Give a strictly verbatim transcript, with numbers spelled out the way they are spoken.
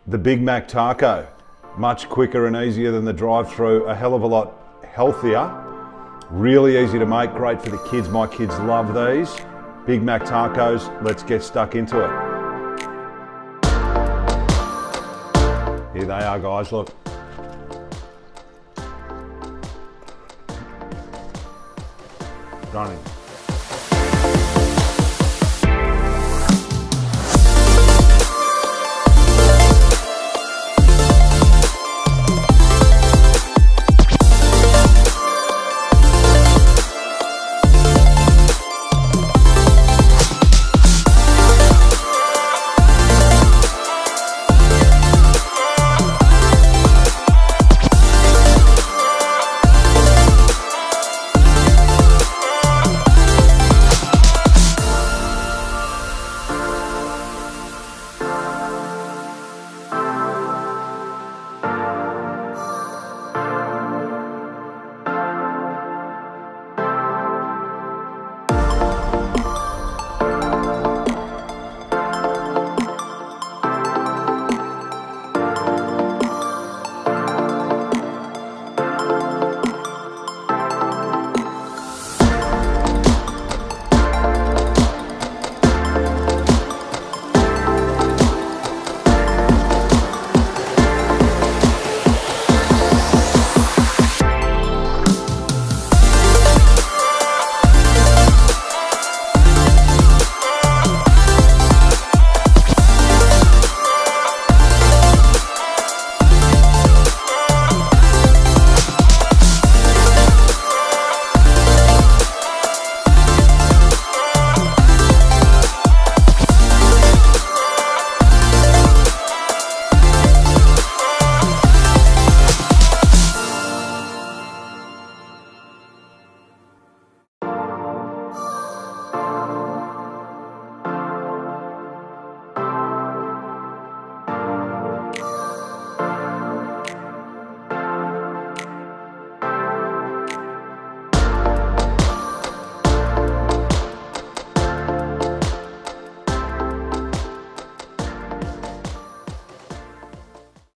The Big Mac taco, much quicker and easier than the drive-through, a hell of a lot healthier, really easy to make, great for the kids. My kids love these. Big Mac tacos, let's get stuck into it. Here they are, guys, look. Running.